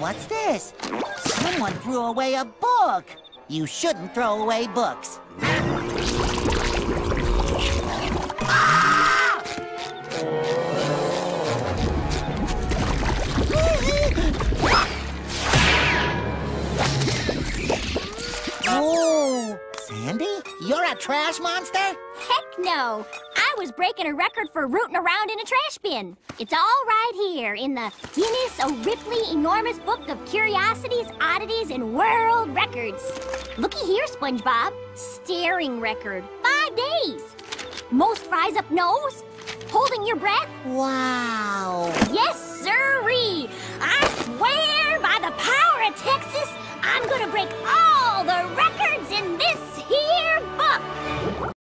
What's this? Someone threw away a book. You shouldn't throw away books. Ah! Oh, Sandy, you're a trash monster? Heck no! I was breaking a record for rooting around in a trash bin. It's all right here in the Guinness O'Ripley Enormous Book of Curiosities, Oddities, and World Records. Looky here, SpongeBob. Staring record. 5 days. Most fries up nose. Holding your breath. Wow. Yes, sirree. I swear by the power of Texas, I'm gonna break all the records in this here book.